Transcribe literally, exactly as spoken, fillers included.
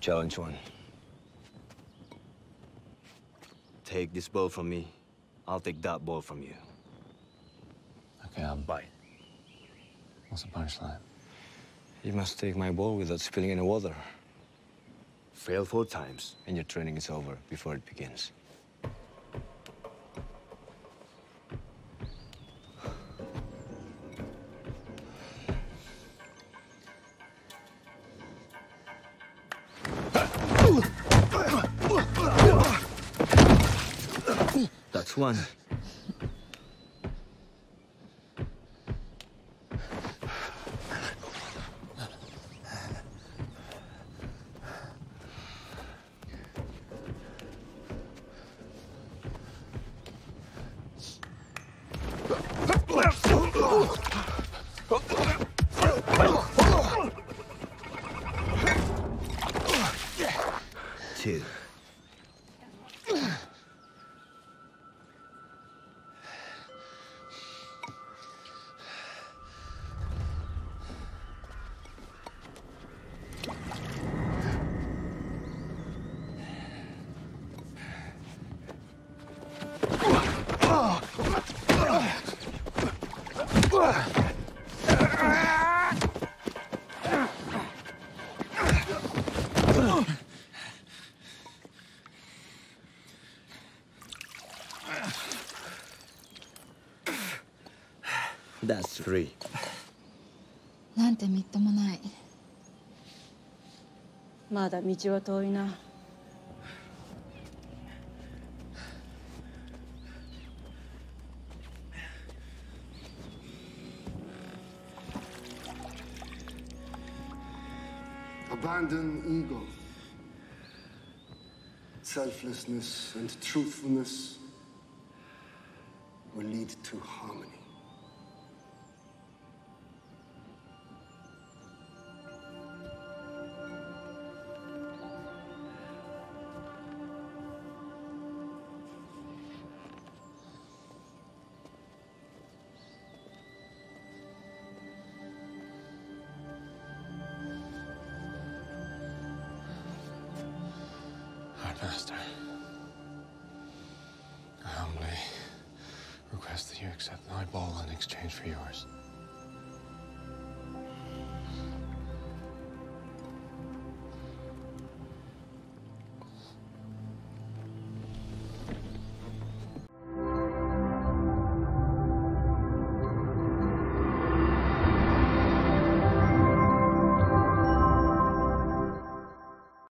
Challenge one. Take this ball from me. I'll take that ball from you. Okay, I'll bite. What's the punchline? You must take my ball without spilling any water. Fail four times, and your training is over before it begins. That's one. Two. That's three. なんてみっともない。 まだ道は遠いな。 Abandon ego. Selflessness and truthfulness will lead to harmony. Master, I humbly request that you accept my ball in exchange for yours.